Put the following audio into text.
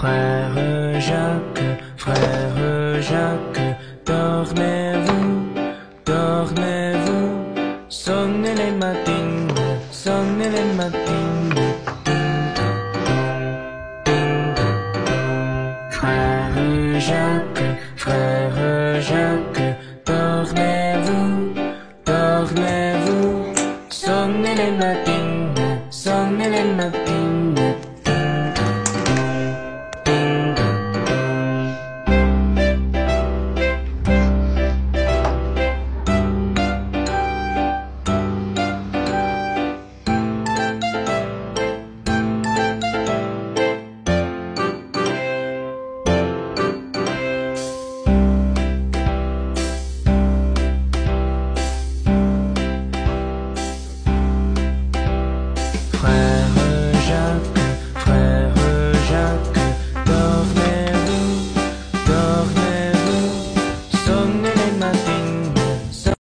frère Jacques, dormez-vous, dormez-vous, sonnez les matines, sonnez les matines, ding dong dong, ding dong dong. Frère Jacques, dormez-vous, dormez-vous, sonnez les matines, sonnez les matines.